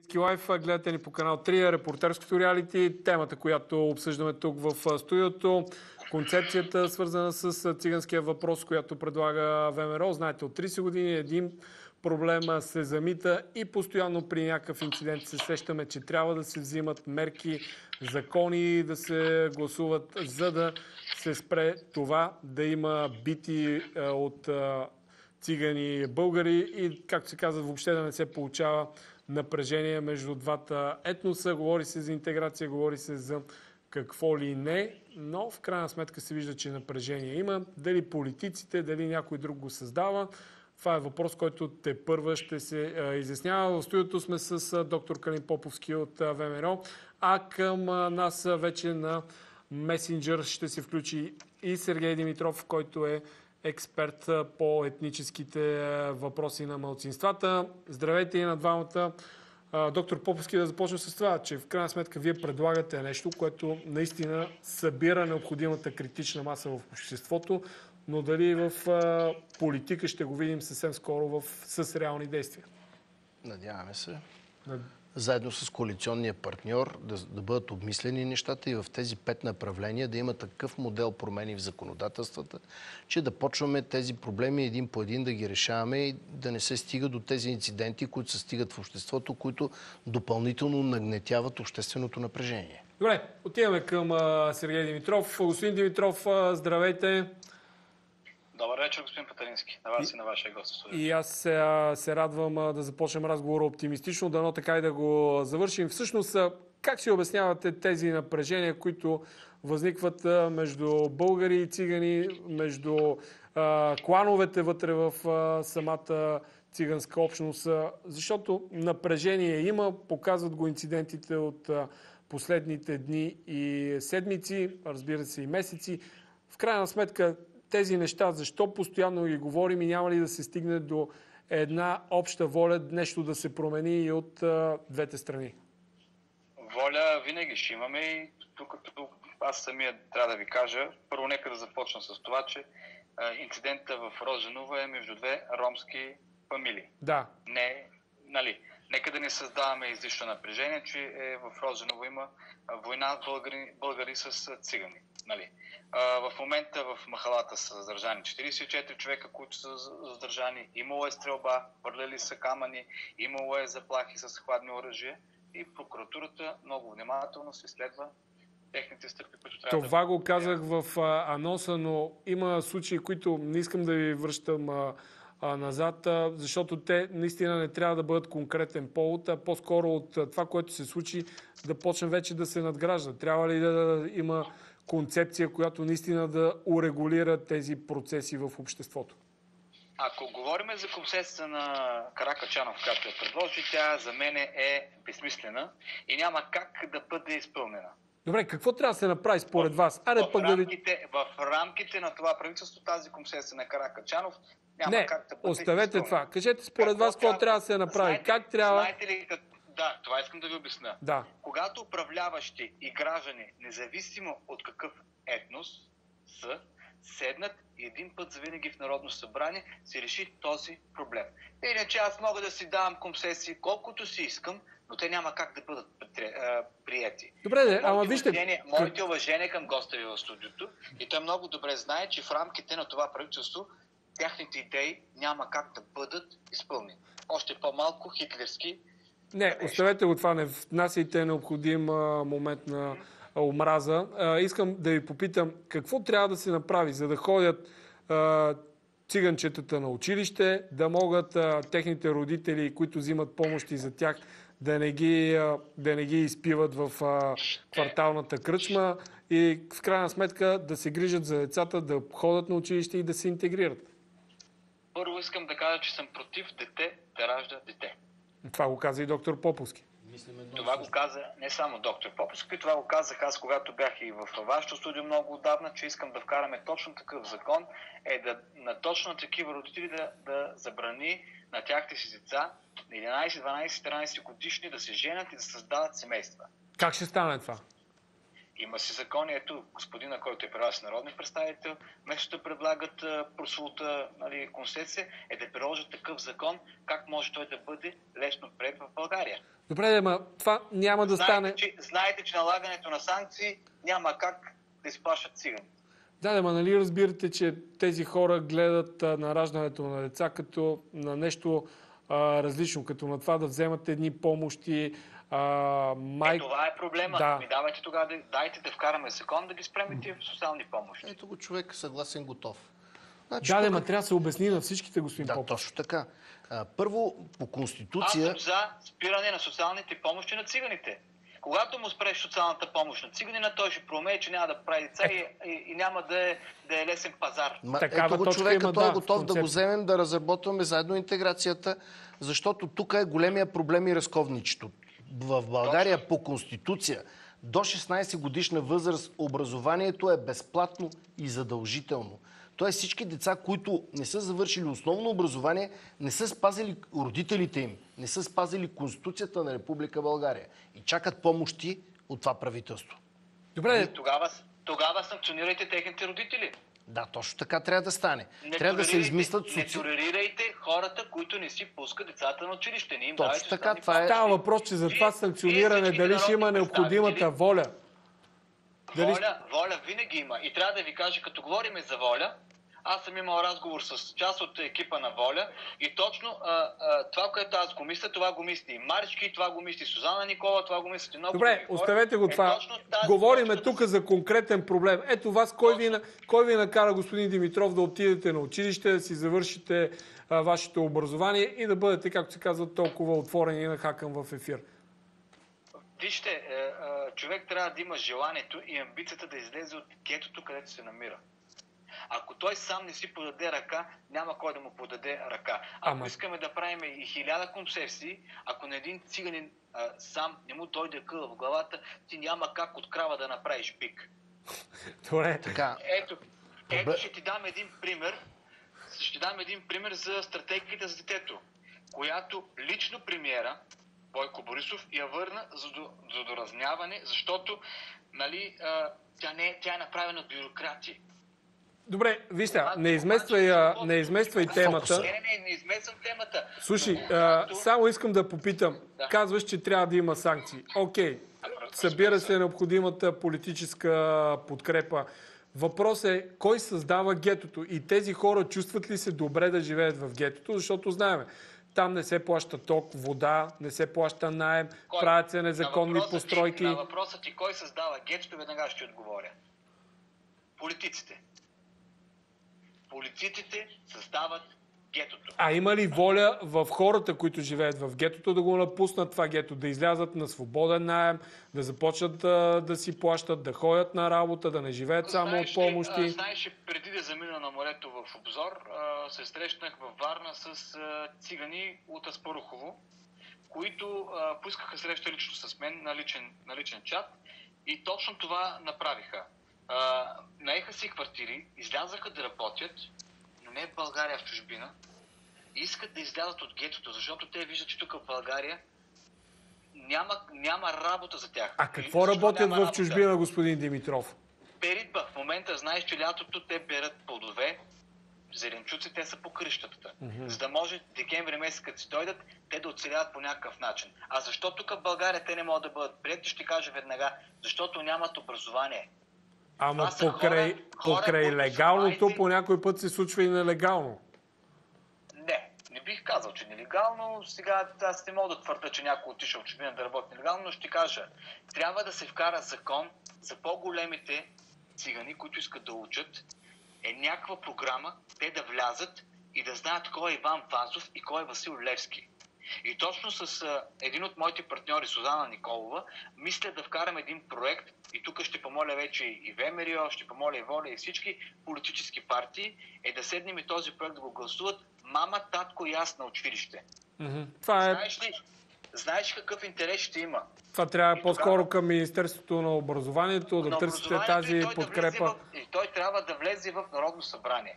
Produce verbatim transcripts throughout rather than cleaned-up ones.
Лайф, гледате ни по канал три, репортерското реалити, темата, която обсъждаме тук в студиото, концепцията, свързана с циганския въпрос, която предлага ВМРО. Знаете, от трийсет години един проблем се замита и постоянно при някакъв инцидент се сещаме, че трябва да се взимат мерки, закони, да се гласуват, за да се спре това, да има бити от цигани българи и, както се казва, въобще да не се получава напрежение между двата етноса. Говори се за интеграция, говори се за какво ли не, но в крайна сметка се вижда, че напрежение има. Дали политиците, дали някой друг го създава, това е въпрос, който тепърва ще се а, изяснява. В студиото сме с а, доктор Калин Поповски от а, ВМРО, а към а, нас а, вече на месенджер ще се включи и Сергей Димитров, който е експерт по етническите въпроси на малцинствата. Здравейте и на двамата. Доктор Поповски, да започнем с това, че в крайна сметка вие предлагате нещо, което наистина събира необходимата критична маса в обществото, но дали в политика ще го видим съвсем скоро в, с реални действия? Надяваме се. Заедно с коалиционния партньор да, да бъдат обмислени нещата и в тези пет направления да има такъв модел промени в законодателствата, че да почваме тези проблеми един по един да ги решаваме и да не се стига до тези инциденти, които се стигат в обществото, които допълнително нагнетяват общественото напрежение. Добре, отиваме към а, Сергей Димитров. Господин Димитров, а, здравейте. Добър вечер, господин Патарински. На вас и, и на вашия гост. И аз се, се радвам а, да започнем разговора оптимистично, дано така и да го завършим. Всъщност, а, как си обяснявате тези напрежения, които възникват а, между българи и цигани, между а, клановете вътре в а, самата циганска общност? А, защото напрежение има, показват го инцидентите от а, последните дни и седмици, разбира се и месеци. В крайна сметка, тези неща, защо постоянно ги говорим и няма ли да се стигне до една обща воля, нещо да се промени и от а, двете страни? Воля винаги ще имаме и тук аз самия трябва да ви кажа. Първо нека да започна с това, че а, инцидента в Розенова е между две ромски фамилии. Да. Не, нали, нека да не създаваме излишно напрежение, че е, в Розенова има война българи, българи с цигани. Нали. В момента в махалата са задържани четирийсет и четири човека, които са задържани. Имало е стрелба, хвърляли са камъни, имало е заплахи с хладни оръжия и прокуратурата много внимателно се следва техните стъпки, които трябва. Това да... го казах в а, анонса, но има случаи, които не искам да ви връщам а, а, назад, а, защото те наистина не трябва да бъдат конкретен повод, а по-скоро от а, това, което се случи, да почне вече да се надгражда. Трябва ли да, да има концепция, която наистина да урегулира тези процеси в обществото? Ако говорим за концепцията на Каракачанов, както я предложи, тя за мен е безсмислена и няма как да бъде изпълнена. Добре, какво трябва да се направи според вас? Аре, в, пък рамките, да ви... в рамките на това правителство тази концепция на Каракачанов няма Не, как да бъде оставете изпълнена. това. Кажете според какво вас какво трябва да се направи. Знаете, как трябва... Знаете ли как... Да, това искам да ви обясня. Да. Когато управляващи и граждани, независимо от какъв етнос са, седнат и един път завинаги в Народно събрание се реши този проблем. Иначе аз мога да си давам концесии колкото си искам, но те няма как да бъдат приети. Добре, де, ама вижте... Уважение, моите уважения към госта ви в студиото и той много добре знае, че в рамките на това правителство тяхните идеи няма как да бъдат изпълнени. Още по-малко хитлерски. Не, оставете го това, не внасяйте необходим а, момент на а, омраза. А, искам да ви попитам, какво трябва да се направи, за да ходят а, циганчетата на училище, да могат а, техните родители, които взимат помощи за тях, да не ги, а, да не ги изпиват в а, кварталната кръчма и в крайна сметка да се грижат за децата, да ходят на училище и да се интегрират. Първо искам да кажа, че съм против дете да ражда дете. Това го каза и доктор Поповски. Това го каза не само доктор Поповски, това го казах аз, когато бях и в вашето студио много отдавна, че искам да вкараме точно такъв закон, е да на точно такива родители да, да забрани на тяхните си деца на единайсет, дванайсет, тринайсет годишни да се женят и да създават семейства. Как ще стане това? Има си закони. Ето, господина, който е при вас народен представител, вместо да предлагат прослута, нали, концесия, е да приложат такъв закон, как може той да бъде лесно приет в България. Добре, ама това няма да знаете, стане. Че, знаете, че налагането на санкции няма как да изплащат цигани. Да, ама нали разбирате, че тези хора гледат а, на раждането на деца като на нещо а, различно, като на това да вземат едни помощи. А, май... Е, това е проблема. Да. Ми давайте тогава, да, дайте да вкараме закон да ги спреме тия социални помощи. Ето го човек съгласен, готов. Значи, да, тук... ма трябва да се обясни на всичките, господин да, Попов. точно така. А, първо, по Конституция... Аз съм за спиране на социалните помощи на циганите. Когато му спреш социалната помощ на циганина, той ще проумее, че няма да прави деца е... и, и, и няма да е, да е лесен пазар. Ма, ето го човека, има, той да, е готов да го вземем, да разработваме заедно интеграцията, защото тук е големия проблем и разковничето. В България точно по Конституция до шестнайсет годишна възраст образованието е безплатно и задължително. Тоест всички деца, които не са завършили основно образование, не са спазили родителите им, не са спазили Конституцията на Република България и чакат помощи от това правителство. Добре. Тогава, тогава санкционирайте техните родители. Да, точно така трябва да стане. Не трябва да се измислят соци... Не толерирайте хората, които не си пускат децата на училище. Не им точно така, това е... Става въпрос, че за това санкциониране дали ще има необходимата воля. Воля, дали... воля винаги има. И трябва да ви кажа, като говорим за воля, аз съм имал разговор с част от екипа на Воля и точно а, а, това, което аз го мисля, това го мисли и Марички, това го мисли Сузана Никола, това го мислят и много. Добре, оставете го това. Е, говориме тук да... за конкретен проблем. Ето вас, кой ви, кой ви накара, господин Димитров, да отидете на училище, да си завършите а, вашето образование и да бъдете, както се казва, толкова отворени и нахакан в ефир? Вижте, е, е, човек трябва да има желанието и амбицията да излезе от гетото, където се намира. Ако той сам не си подаде ръка, няма кой да му подаде ръка. Ако Ама... искаме да правим и хиляда концесии, ако на един циганин а, сам не му дойде къл в главата, ти няма как от крава да направиш пик. Добре. Така. Ето, ето ще ти дам един пример. Ще дам един пример за стратегията за детето, която лично премиера Бойко Борисов я върна за, до, за доразняване, защото нали, а, тя, не, тя е направена от бюрократи. Добре, вижте, не измествай, не измествай темата. Не, не, не, не измествам темата. Слушай, а, само искам да попитам. Да. Казваш, че трябва да има санкции. Окей, събира се необходимата политическа подкрепа. Въпрос е, кой създава гетото? И тези хора чувстват ли се добре да живеят в гетото? Защото знаем, там не се плаща ток, вода, не се плаща наем, кой? Правят се незаконни на постройки. Ти, на въпроса ти кой създава гетото, веднага ще отговоря. Политиците. Политиците създават гетото. А има ли воля в хората, които живеят в гетото, да го напуснат това гето, да излязат на свободен наем, да започнат да, да си плащат, да ходят на работа, да не живеят само знаеш, от помощи? А, знаеш, преди да замина на морето в обзор, а, се срещнах във Варна с а, цигани от Аспарухово, които а, поискаха среща лично с мен на личен, на личен чат и точно това направиха. Uh, наеха си квартири, излязаха да работят, но не в България, в чужбина. И искат да излязат от гетото, защото те виждат, че тук в България няма, няма работа за тях. А какво работят в чужбина, господин Димитров? Беритба. В момента знаеш, че лятото те берат плодове, зеленчуци, те са по кръщата. Mm-hmm. За да може декември месец, като си дойдат, те да оцеляват по някакъв начин. А защо тук в България те не могат да бъдат приети, ще кажа веднага. Защото нямат образование. Ама покрай, хора, покрай хора, легалното самайте... по някой път се случва и нелегално. Не, не бих казал, че нелегално. Сега аз не мога да твърда, че някой отишъл в чужбина да работи нелегално, но ще кажа, трябва да се вкара закон за по-големите цигани, които искат да учат, е някаква програма, те да влязат и да знаят кой е Иван Вазов и кой е Васил Левски. И точно с а, един от моите партньори, Сузана Николова, мисля да вкарам един проект и тук ще помоля вече и ВМРО, ще помоля и Воля и всички политически партии, е да седнем и този проект да го гласуват мама, татко и аз на училище. Mm-hmm. Това е... Знаеш ли, знаеш какъв интерес ще има? Това трябва и по-скоро тогава... към Министерството на образованието, да търсите тази и той подкрепа. Да в... И той трябва да влезе в Народно събрание.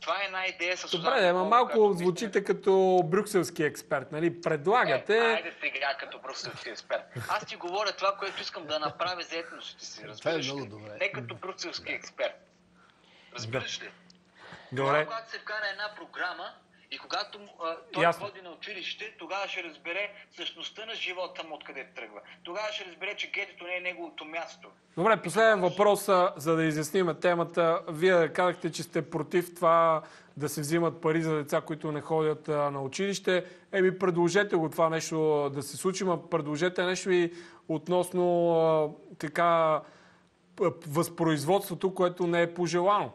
това е една идея с... Добре, ама малко звучите като брюкселски експерт, нали? Предлагате... Е, айде сега като брюкселски експерт. Аз ти говоря това, което искам да направя за етносите си. Разбираш това е ли? много добре. Не като брюкселски експерт. Разбираш ли? Добре. Тогава, когато се вкара една програма и когато а, той Ясно. ходи на училище, тогава ще разбере същността на живота му откъде тръгва. Тогава ще разбере, че гетото не е неговото място. Добре, последен въпрос, за да изясним темата. Вие казахте, че сте против това да се взимат пари за деца, които не ходят а, на училище. Еми, предложете го това нещо да се случи, но предложете нещо и относно а, така възпроизводството, което не е пожелано.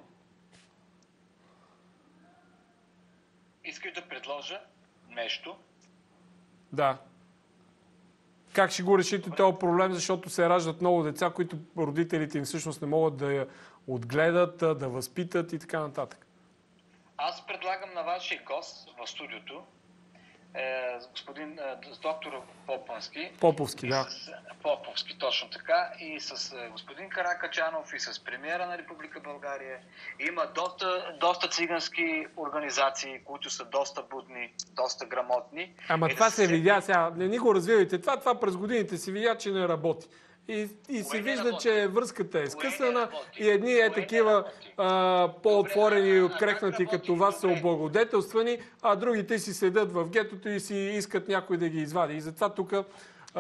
Искаш да предложа нещо? Да. Как ще го решите този проблем, защото се раждат много деца, които родителите им всъщност не могат да я отгледат, да възпитат и така нататък? Аз предлагам на вашия гост в студиото, е, господин е, с доктор Поповски. Поповски, да. С, Поповски, точно така. И с е, господин Каракачанов, и с премиера на Република България. Има доста, доста цигански организации, които са доста будни, доста грамотни. Ама е, това да се видя сега. Не ни го развивайте. Това, това през годините се видя, че не работи. И, и се вижда, работи? че връзката е скъсана и едни е Кое такива а, по-отворени и открехнати Добре, като вас са добре. облагодетелствани, а другите си седят в гетото и си искат някой да ги извади. И затова тук... Сега,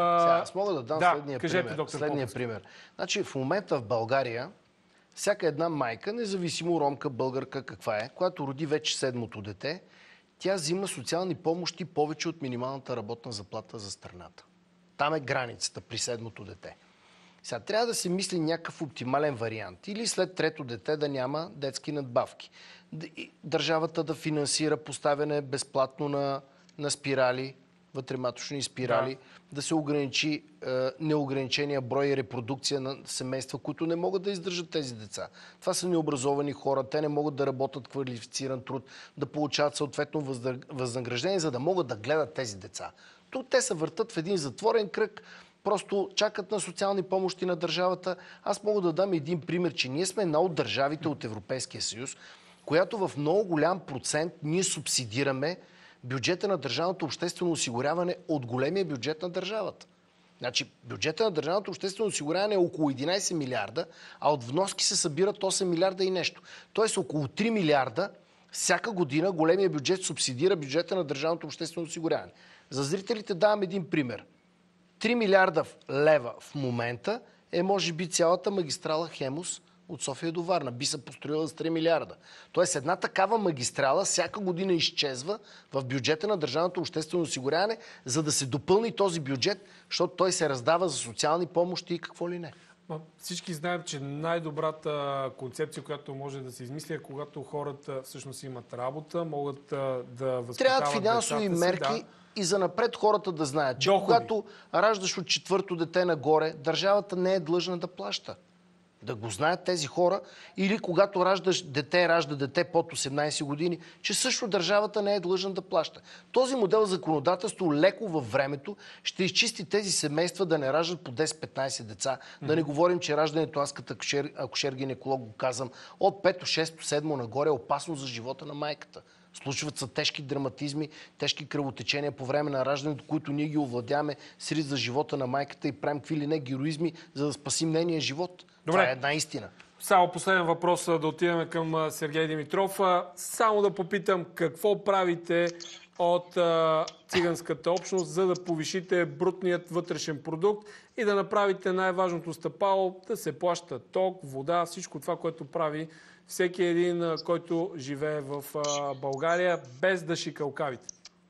аз мога да дам да, следния кажете, пример. доктор Следния Поповски. пример. Значи, в момента в България всяка една майка, независимо ромка, българка, каква е, която роди вече седмото дете, тя взима социални помощи повече от минималната работна заплата за страната. Там е границата при седмото дете. Сега трябва да се мисли някакъв оптимален вариант. Или след трето дете да няма детски надбавки. Държавата да финансира поставяне безплатно на, на спирали, вътрематочни спирали, да, да се ограничи е, неограничения брой и репродукция на семейства, които не могат да издържат тези деца. Това са необразовани хора, те не могат да работят квалифициран труд, да получават съответно възнаграждение, за да могат да гледат тези деца. Тук те се въртат в един затворен кръг, просто чакат на социални помощи на държавата. Аз мога да дам един пример, че ние сме една от държавите от Европейския съюз, която в много голям процент ние субсидираме бюджета на държавното обществено осигуряване от големия бюджет на държавата. Значи, бюджета на държавното обществено осигуряване е около единайсет милиарда, а от вноски се събират осем милиарда и нещо. Тоест около три милиарда всяка година големия бюджет субсидира бюджета на държавното обществено осигуряване. За зрителите давам един пример. три милиарда лева в момента е може би цялата магистрала Хемус от София до Варна. Би се построила с три милиарда. Тоест една такава магистрала всяка година изчезва в бюджета на държавното обществено осигуряване, за да се допълни този бюджет, защото той се раздава за социални помощи и какво ли не. Всички знаем, че най-добрата концепция, която може да се измисли, е когато хората всъщност имат работа, могат да възпитават Трябват финансови мерки, си, да. И занапред хората да знаят, че доходи. Когато раждаш от четвърто дете нагоре, държавата не е длъжна да плаща. Да го знаят тези хора. Или когато раждаш дете, ражда дете под осемнайсет години, че също държавата не е длъжна да плаща. Този модел законодателство леко във времето ще изчисти тези семейства да не раждат по десет-петнайсет деца. Mm-hmm. Да не говорим, че раждането, аз като акушер-гинеколог го казвам, от пето, шесто, седмо нагоре е опасно за живота на майката. Случват се тежки драматизми, тежки кръвотечения по време на раждането, които ние ги овладяваме с риск за живота на майката и правим какви ли не героизми, за да спасим нейния живот. Добре. Това е една истина. Само последен въпрос, да отидем към Сергей Димитров. Само да попитам, какво правите от а, циганската общност, за да повишите брутният вътрешен продукт и да направите най-важното стъпало, да се плаща ток, вода, всичко това, което прави всеки един, който живее в а, България, без да шикалкавите.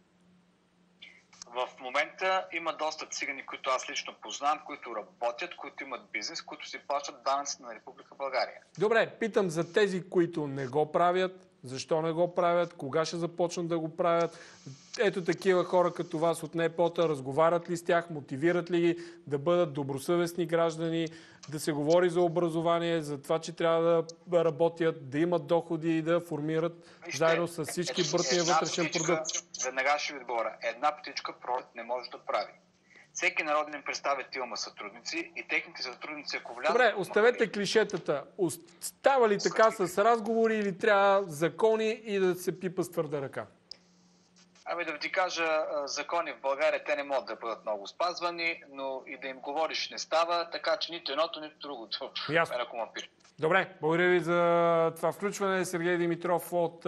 В момента има доста цигани, които аз лично познавам, които работят, които имат бизнес, които си плащат данъци на Република България. Добре, питам за тези, които не го правят. Защо не го правят? Кога ще започнат да го правят? Ето такива хора като вас от НПО-та, разговарят ли с тях, мотивират ли ги да бъдат добросъвестни граждани, да се говори за образование, за това, че трябва да работят, да имат доходи и да формират Вижте, заедно с всички брутния вътрешен птичка, продукт. Веднага ще ви отговоря. Една птичка пролет не може да прави. Всеки народен представител има сътрудници и техните сътрудници, ако влязат... Добре, оставете клишетата. Става ли така с разговори или трябва закони и да се пипа с твърда ръка? Ами да ти кажа, закони в България те не могат да бъдат много спазвани, но и да им говориш не става, така че нито едното, нито другото. Ясно. Добре, благодаря ви за това включване. Сергей Димитров от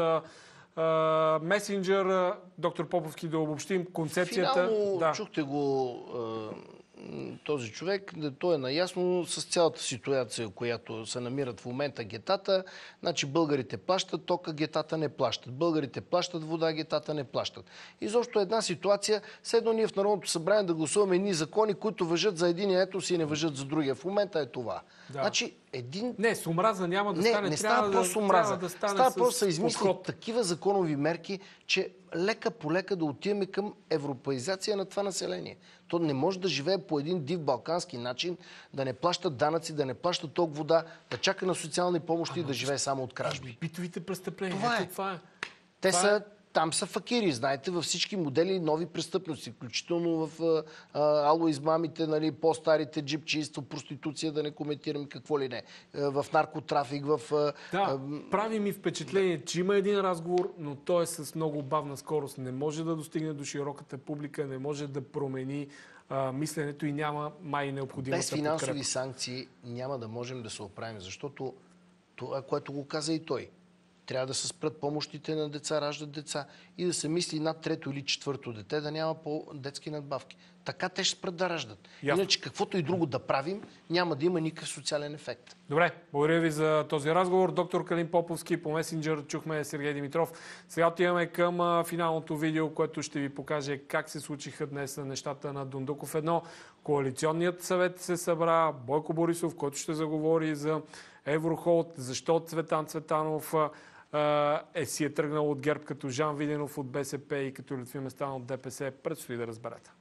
Месенджер. Доктор Поповски, да обобщим концепцията. Финално да. чухте го този човек, той е наясно с цялата ситуация, която се намират в момента гетата. Значи българите плащат тока, гетата не плащат. Българите плащат вода, гетата не плащат. Изобщо една ситуация, седно ние в Народното събрание да гласуваме едни закони, които важат за един етос и не важат за другия. В момента е това. Да. Значи един... Не, с омраза няма да не, стане. Не става просто омраза. Да става просто да измислят такива законови мерки, че лека по лека да отиваме към европеизация на това население. То не може да живее по един див балкански начин, да не плащат данъци, да не плащат ток вода, да чака на социални помощи и да живее само от кражби. Битовите престъпления. Това е. Това е. Те това са... Е... Там са факири, знаете, във всички модели нови престъпности, включително в алоизмамите, нали, по-старите джипчийство, проституция, да не коментирам какво ли не, в наркотрафик, в... Да, прави ми впечатление, че има един разговор, но той е с много бавна скорост. Не може да достигне до широката публика, не може да промени а, мисленето и няма май необходимата Без финансови подкрепа. санкции няма да можем да се оправим, защото това, което го каза и той. Трябва да се спрат помощите на деца, раждат деца и да се мисли над трето или четвърто дете да няма по-детски надбавки. Така те ще спрат да раждат. Ясно. Иначе каквото и друго да правим, няма да има никакъв социален ефект. Добре, благодаря ви за този разговор. Доктор Калин Поповски по Месенджер, чухме Сергей Димитров. Сега отиваме към финалното видео, което ще ви покаже как се случиха днес нещата на Дондуков едно. Коалиционният съвет се събра, Бойко Борисов, който ще заговори за Еврохолд, защо Цветан Цветанов е си е тръгнал от ГЕРБ като Жан Виденов от БСП и като Лютви Местан от ДПС. Предстои да разберете.